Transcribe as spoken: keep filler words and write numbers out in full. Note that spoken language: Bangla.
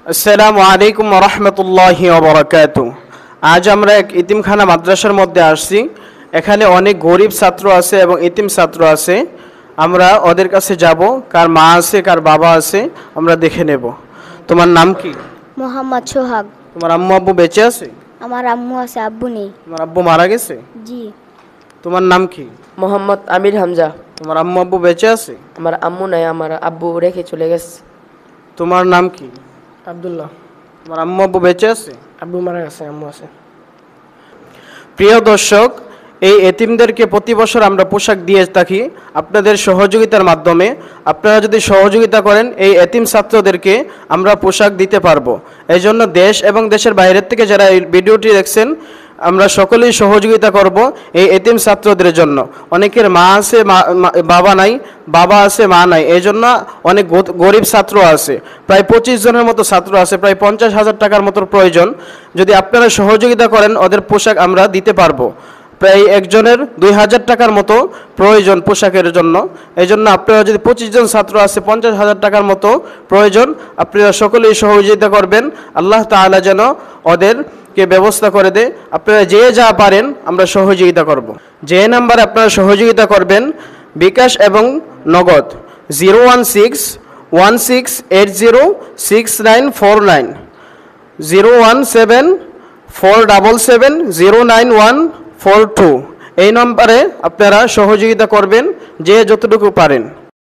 আসসালামু আলাইকুম ওয়া রাহমাতুল্লাহি ওয়া বারাকাতুহু। আজ আমরা এক ইতিমখানা মাদ্রাসার মধ্যে আসছি। এখানে অনেক গরিব ছাত্র আছে এবং ইতিম ছাত্র আছে। আমরা ওদের কাছে যাব, কার মা আছে কার বাবা আছে আমরা দেখে নেব। তোমার নাম কি? মোহাম্মদ সোহাগ। তোমার আম্মু আব্বু বেঁচে আছে? আমার আম্মু আছে, আব্বু নেই। তোমার আব্বু মারা গেছে? জি। তোমার নাম কি? মোহাম্মদ আমির হামজা। তোমার আম্মু আব্বু বেঁচে আছে? আমার আম্মু নাই, আমার আব্বু রেখে চলে গেছে। তোমার নাম কি? আব্দুল্লাহ। তোমার আম্মু আব্বু বেঁচে আছে? আব্বু মারা গেছে, আম্মু আছে। প্রিয় দর্শক, এই এতিমদেরকে প্রতি বছর আমরা পোশাক দিয়ে থাকি আপনাদের সহযোগিতার মাধ্যমে। আপনারা যদি সহযোগিতা করেন এই এতিম ছাত্রদেরকে আমরা পোশাক দিতে পারবো। এই জন্য দেশ এবং দেশের বাইরের থেকে যারা এই ভিডিওটি দেখছেন আমরা সকলেই সহযোগিতা করব এই এতিম ছাত্রদের জন্য। অনেকের মা আছে বাবা নাই, বাবা আছে মা নাই, এই জন্য অনেক গরিব ছাত্র আছে। প্রায় পঁচিশ জনের মতো ছাত্র আছে, প্রায় পঞ্চাশ হাজার টাকার মতো প্রয়োজন। যদি আপনারা সহযোগিতা করেন ওদের পোশাক আমরা দিতে পারবো। প্রায় একজনের দুই হাজার টাকার মতো প্রয়োজন পোশাকের জন্য। এই জন্য আপনারা যদি পঁচিশ জন ছাত্র আছে পঞ্চাশ হাজার টাকার মতো প্রয়োজন, আপনারা সকলেই সহযোগিতা করবেন। আল্লাহ তাআলা যেন ওদেরকে ব্যবস্থা করে দেয়। আপনারা যে যা পারেন আমরা সহযোগিতা করব। যে নাম্বারে আপনারা সহযোগিতা করবেন বিকাশ এবং Nagad zero one six one six eight zero six nine four nine zero one seven four double seven zero nine one four two, এই নম্বরে আপনারা সহযোগিতা করবেন যে যতটুকু পারেন।